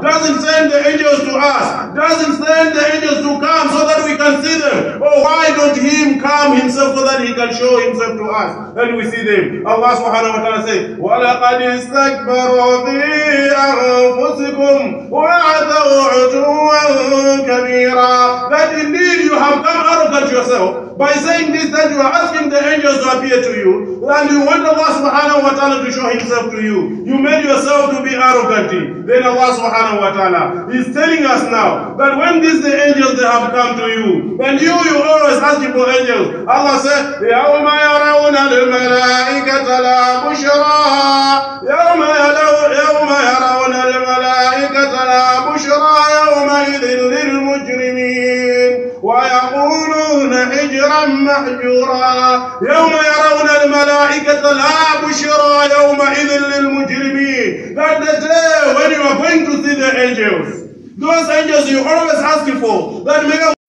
doesn't send the angels to us, doesn't send the angels to come so that we can see them. Oh, why don't Him come Himself so that He can show Himself to us and we see them? Allah subhanahu wa ta'ala says, وَلَقَدْ اسْتَكْبَرُوا فِي أَنفُسِكُمْ وَعَتَوْا عُتُوًّا كَبِيرًا. That indeed you have come arrogant yourself by saying this, that you are asking the angels to appear to you, and you want Allah subhanahu wa ta'ala to show Himself to you. You made yourself to be arrogant. Then Allah subhanahu wa ta'ala is telling us now that when the angels they have come to you, and you always asking for angels. Allah said, يَوْمَ يَرَوْنَ الْمَلَائِكَةَ لَا بُشْرَى يَوْمَ يَرَوْنَ الْمَلَائِكَةَ لَا بُشْرَى يَوْمَئِذٍ لِلْمُجْرِمِينَ وَيَقُولُونَ حِجْرًا مَحْجُورًا. يَوْمَ يَرَوْنَ الْمَلَائِكَةَ لَا بُشْرَى يَوْمَئِذٍ لِلْمُجْرِمِينَ. That the day when you are going to see the angels, those angels you always asking for, that may